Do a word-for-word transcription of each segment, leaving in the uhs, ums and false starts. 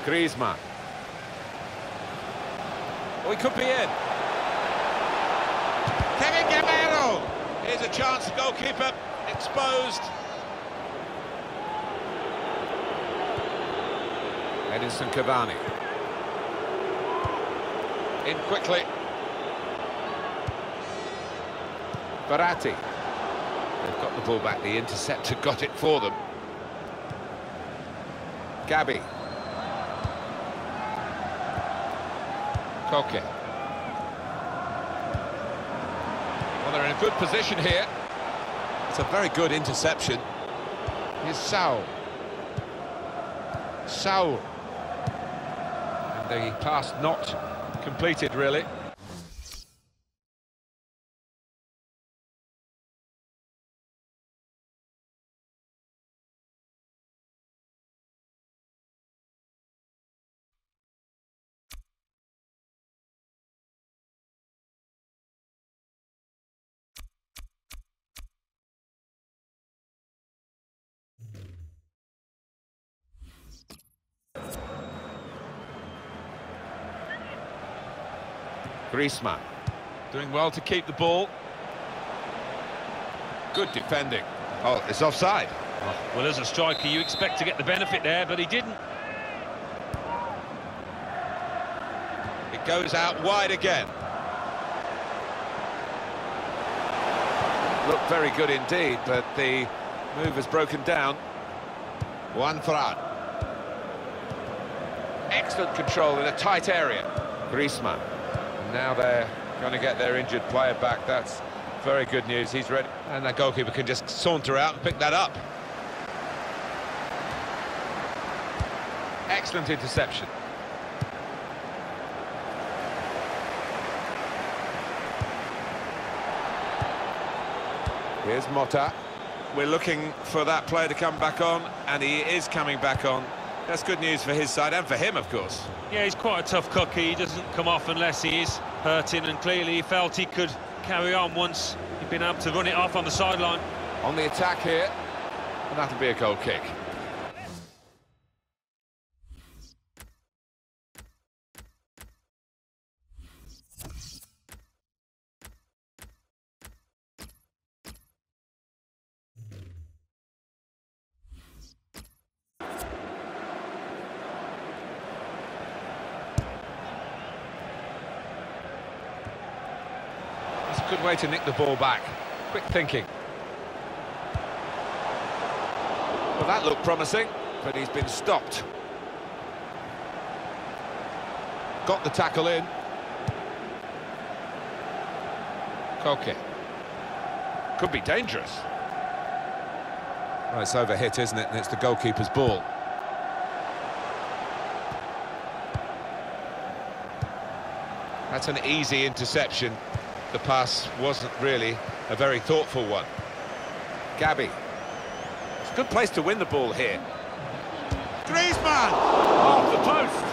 Griezmann. Oh, he could be in. Kevin Gamero. Here's a chance, goalkeeper exposed. Edinson Cavani. In quickly. Verratti. They've got the ball back, the interceptor got it for them. Gabi. Koke. Well, they're in a good position here. It's a very good interception. Here's Saul. Saul. And the pass not completed, really. Griezmann doing well to keep the ball. Good defending. Oh, it's offside. Oh, well, as a striker, you expect to get the benefit there, but he didn't. It goes out wide again. Looked very good indeed, but the move has broken down. Juan Fran. Excellent control in a tight area. Griezmann. Now they're going to get their injured player back. That's very good news. He's ready. And that goalkeeper can just saunter out and pick that up. Excellent interception. Here's Mota. We're looking for that player to come back on, and he is coming back on. That's good news for his side and for him, of course. Yeah, he's quite a tough cookie. He doesn't come off unless he is hurting, and clearly he felt he could carry on once he'd been able to run it off on the sideline. On the attack here, and that'll be a goal kick. Good way to nick the ball back. Quick thinking. Well, that looked promising, but he's been stopped. Got the tackle in. Koke. Could be dangerous. Well, it's overhit, isn't it? And it's the goalkeeper's ball. That's an easy interception. The pass wasn't really a very thoughtful one. Gabi. It's a good place to win the ball here. Griezmann! Off the post!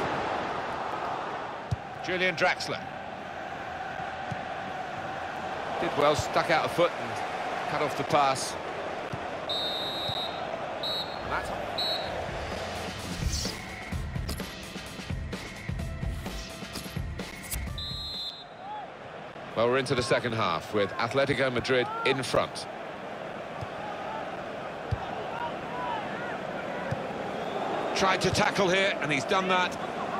Julian Draxler. Did well, stuck out a foot and cut off the pass. And that's... Well, we're into the second half with Atletico Madrid in front. Tried to tackle here, and he's done that.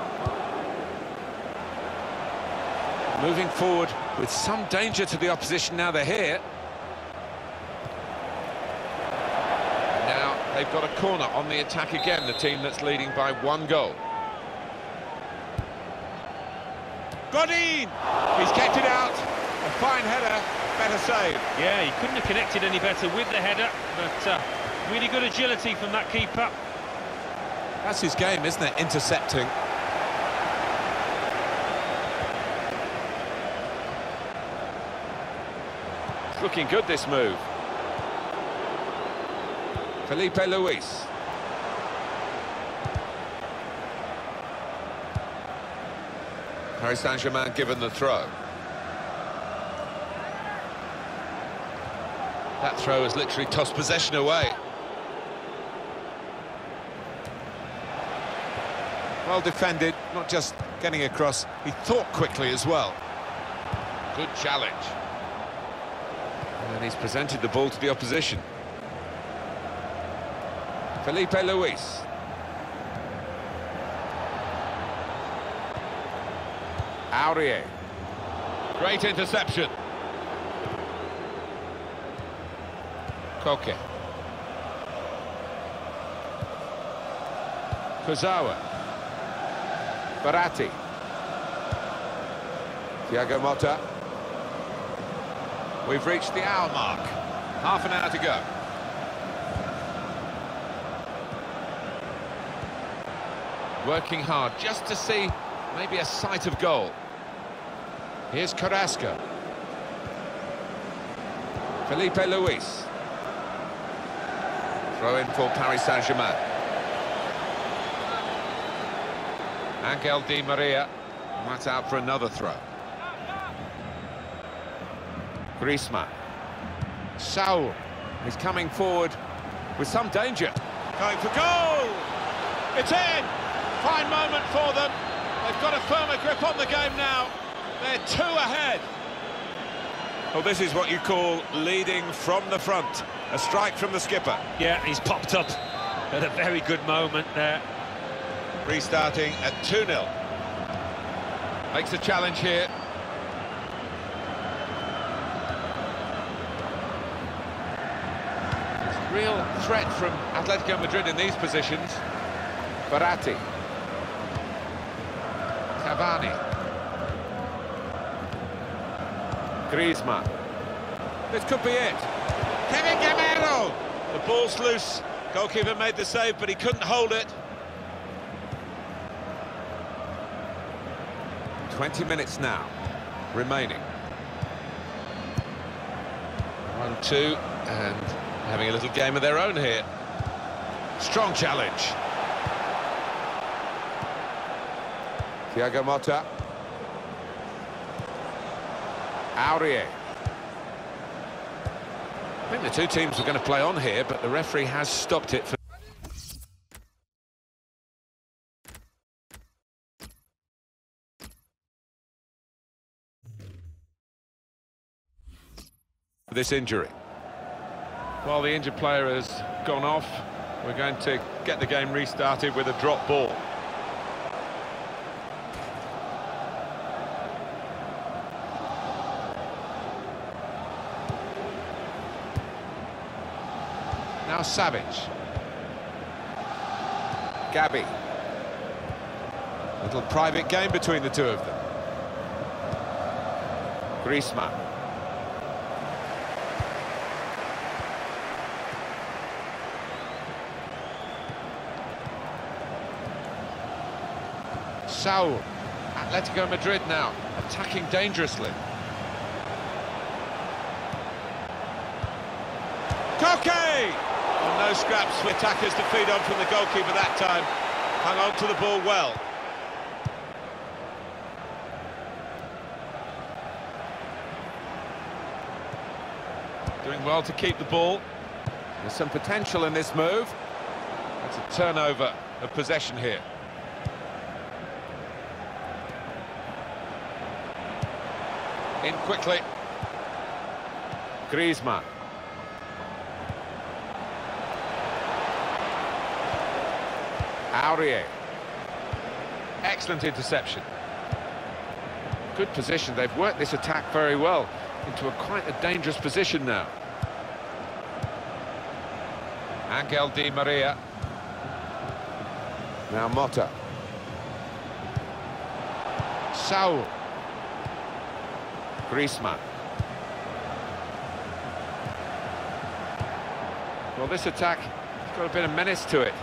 Moving forward with some danger to the opposition now they're here. Now they've got a corner on the attack again, the team that's leading by one goal. Godin! He's kept it out. A fine header, better save. Yeah, he couldn't have connected any better with the header, but uh, really good agility from that keeper. That's his game, isn't it? Intercepting. It's looking good, this move. Felipe Luis. Paris Saint-Germain given the throw. That throw has literally tossed possession away. Well defended, not just getting across, he thought quickly as well. Good challenge. And he's presented the ball to the opposition. Felipe Luis. Aurier. Great interception. Koke. Kurzawa. Verratti. Thiago Motta. We've reached the hour mark. Half an hour to go. Working hard just to see maybe a sight of goal. Here's Carrasco. Felipe Luis. Throw in for Paris Saint-Germain. Angel Di Maria. That's out for another throw. Griezmann. Saul. He's coming forward with some danger. Going for goal! It's in! Fine moment for them. They've got a firmer grip on the game now. They're two ahead. Well, this is what you call leading from the front. A strike from the skipper. Yeah, he's popped up at a very good moment there. Restarting at two nil. Makes a challenge here. There's real threat from Atletico Madrid in these positions. Verratti. Cavani. Griezmann. This could be it. Kevin Gamero! The ball's loose. Goalkeeper made the save, but he couldn't hold it. twenty minutes now remaining. one two, and having a little game of their own here. Strong challenge. Thiago Motta. Aurier. I think the two teams were going to play on here, but the referee has stopped it for this injury. While the injured player has gone off, we're going to get the game restarted with a drop ball. Now Savage. Gabi. Little private game between the two of them. Griezmann. Saul. Atletico Madrid now attacking dangerously. Koke! Well, no scraps for attackers to feed on from the goalkeeper that time. Hung on to the ball well. Doing well to keep the ball. There's some potential in this move. That's a turnover of possession here. In quickly. Griezmann. Aurier. Excellent interception. Good position. They've worked this attack very well into a quite a dangerous position now. Angel Di Maria. Now Motta. Saul. Griezmann. Well, this attack has got a bit of menace to it.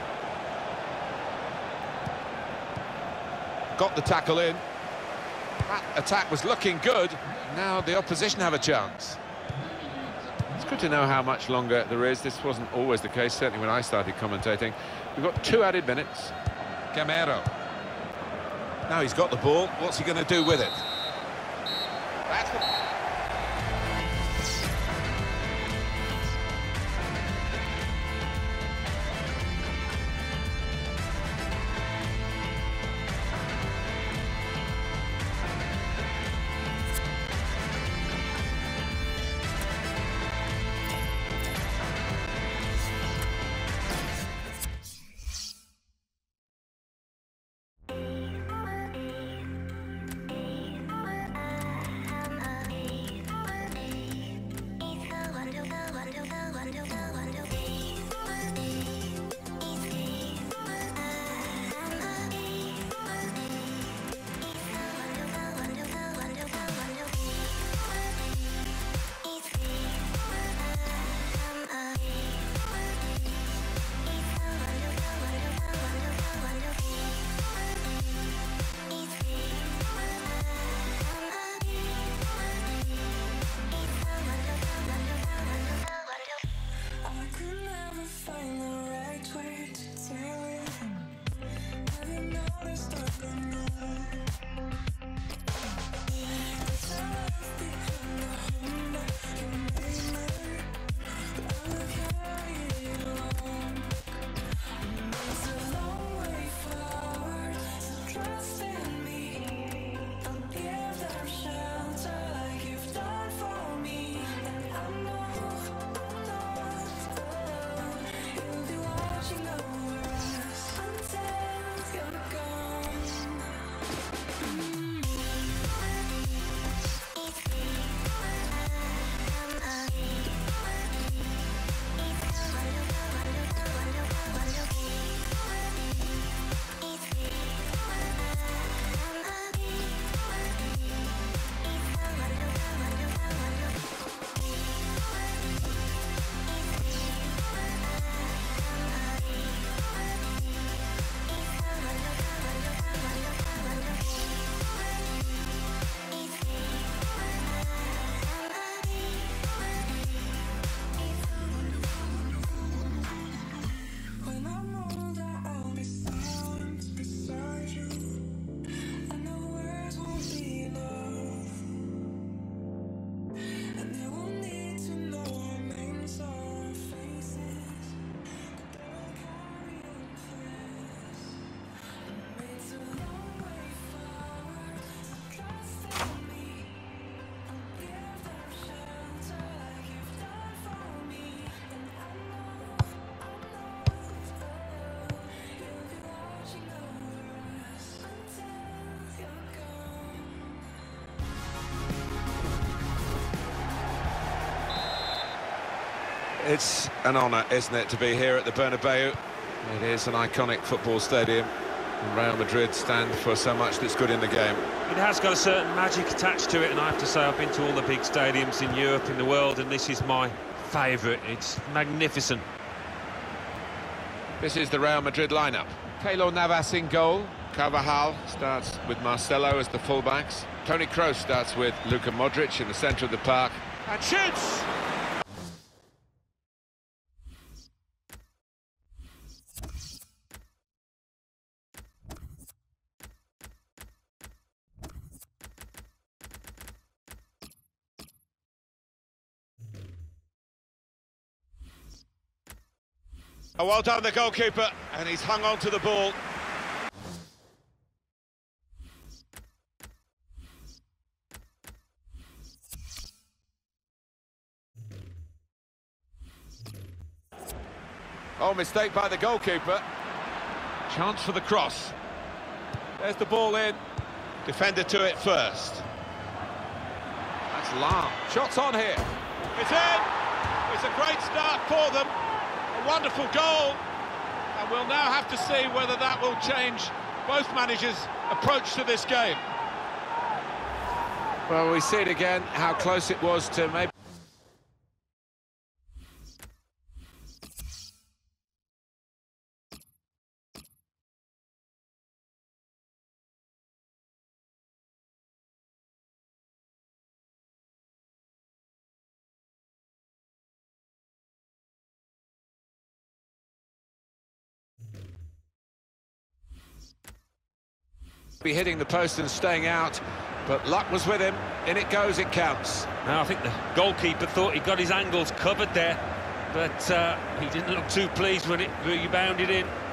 Got the tackle in. That attack was looking good. Now the opposition have a chance. It's good to know how much longer there is. This wasn't always the case, certainly when I started commentating. We've got two added minutes. Gamero. Now he's got the ball. What's he going to do with it? That's the... It's an honour, isn't it, to be here at the Bernabeu. It is an iconic football stadium, and Real Madrid stand for so much that's good in the game. It has got a certain magic attached to it, and I have to say I've been to all the big stadiums in Europe, in the world, and this is my favourite. It's magnificent. This is the Real Madrid lineup. Keylor Navas in goal. Carvajal starts with Marcelo as the fullbacks. Toni Kroos starts with Luka Modric in the centre of the park. And shoots! Oh, well done, the goalkeeper, and he's hung on to the ball. Oh, mistake by the goalkeeper. Chance for the cross. There's the ball in. Defender to it first. That's Lahm. Shots on here. It's in. It's a great start for them. A wonderful goal. And we'll now have to see whether that will change both managers' approach to this game. Well, we see it again, how close it was to maybe... be hitting the post and staying out, but luck was with him. In it goes, it counts. Now I think the goalkeeper thought he got his angles covered there, but uh, he didn't look too pleased when it rebounded in.